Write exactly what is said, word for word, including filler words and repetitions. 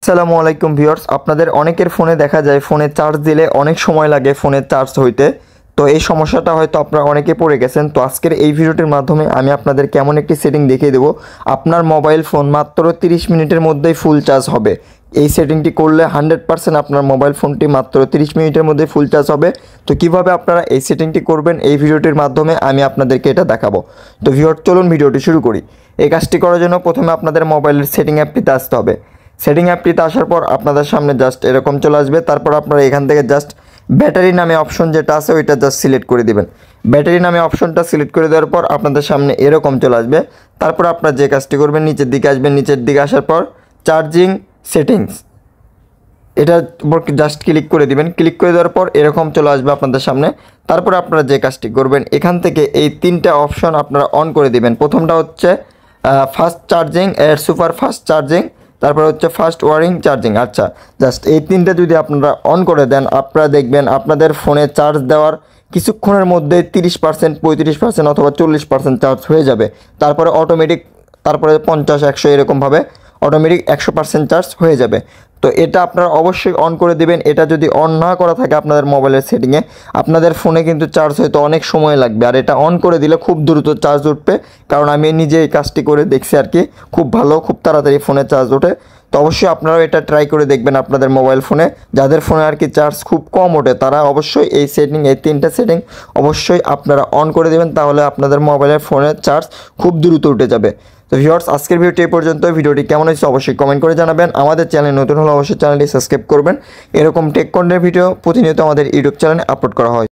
আসসালামু আলাইকুম ভিউয়ার্স, আপনাদের অনেকের ফোনে দেখা যায় ফোনে চার্জ দিলে অনেক সময় লাগে ফোনের চার্জ হইতে। তো এই সমস্যাটা হয়তো আপনারা অনেকে পড়ে গেছেন। তো আজকের এই ভিডিওটির মাধ্যমে আমি আপনাদের কেমন একটি সেটিং দেখিয়ে দেবো আপনার মোবাইল ফোন মাত্র তিরিশ মিনিটের মধ্যেই ফুল চার্জ হবে। এই সেটিংটি করলে হান্ড্রেড পার্সেন্ট আপনার মোবাইল ফোনটি মাত্র তিরিশ মিনিটের মধ্যে ফুল চার্জ হবে। তো কিভাবে আপনারা এই সেটিংটি করবেন এই ভিডিওটির মাধ্যমে আমি আপনাদেরকে এটা দেখাবো। তো ভিউয়ার চলুন ভিডিওটি শুরু করি। এই কাজটি করার জন্য প্রথমে আপনাদের মোবাইলের সেটিং অ্যাপটিতে আসতে হবে। সেটিং অ্যাপটিতে আসার পর আপনাদের সামনে জাস্ট এরকম চলে আসবে। তারপর আপনারা এখান থেকে জাস্ট ব্যাটারি নামে অপশন যেটা আছে ওইটা জাস্ট সিলেক্ট করে দিবেন। ব্যাটারি নামে অপশনটা সিলেক্ট করে দেওয়ার পর আপনাদের সামনে এরকম চলে আসবে। তারপর আপনারা যে কাজটি করবেন নিচের দিকে আসবেন। নিচের দিকে আসার পর চার্জিং সেটিংস এটা জাস্ট ক্লিক করে দিবেন। ক্লিক করে দেওয়ার পর এরকম চলে আসবে আপনাদের সামনে। তারপর আপনারা যে কাজটি করবেন এখান থেকে এই তিনটা অপশন আপনারা অন করে দিবেন। প্রথমটা হচ্ছে ফাস্ট চার্জিং, এর সুপার ফাস্ট চার্জিং, তারপর হচ্ছে ফাস্ট ওয়ারিং চার্জিং। আচ্ছা, জাস্ট এই তিনটা যদি আপনারা অন করে দেন আপনারা দেখবেন আপনাদের ফোনে চার্জ দেওয়ার কিছুক্ষণের মধ্যে তিরিশ পার্সেন্ট, পঁয়ত্রিশ পার্সেন্ট অথবা চল্লিশ পার্সেন্ট চার্জ হয়ে যাবে। তারপরে অটোমেটিক তারপরে পঞ্চাশ একশো এরকমভাবে অটোমেটিক একশো পার্সেন্ট চার্জ হয়ে যাবে। তো এটা আপনারা অবশ্যই অন করে দিবেন। এটা যদি অন না করা থাকে আপনাদের মোবাইলের সেটিংয়ে আপনাদের ফোনে কিন্তু চার্জ হয়তো অনেক সময় লাগবে। আর এটা অন করে দিলে খুব দ্রুত চার্জ উঠবে, কারণ আমি নিজে এই কাজটি করে দেখছি আর কি। খুব ভালো, খুব তাড়াতাড়ি ফোনে চার্জ ওঠে। তো অবশ্যই আপনারাও এটা ট্রাই করে দেখবেন আপনাদের মোবাইল ফোনে। যাদের ফোনে আর কি চার্জ খুব কম ওঠে তারা অবশ্যই এই সেটিং, এই তিনটা সেটিং অবশ্যই আপনারা অন করে দেবেন, তাহলে আপনাদের মোবাইলের ফোনের চার্জ খুব দ্রুত উঠে যাবে। তো ভিউয়ার্স, আজকের ভিডিওটি এই পর্যন্ত। ভিডিওটি কেমন হয়েছে অবশ্যই কমেন্ট করে জানাবেন। আমাদের চ্যানেল নতুন হলে অবশ্যই চ্যানেলটি সাবস্ক্রাইব করবেন। এরকম টেক কন্টেন্ট ভিডিও প্রতিনিয়ত আমাদের ইউটিউব চ্যানেলে আপলোড করা হয়।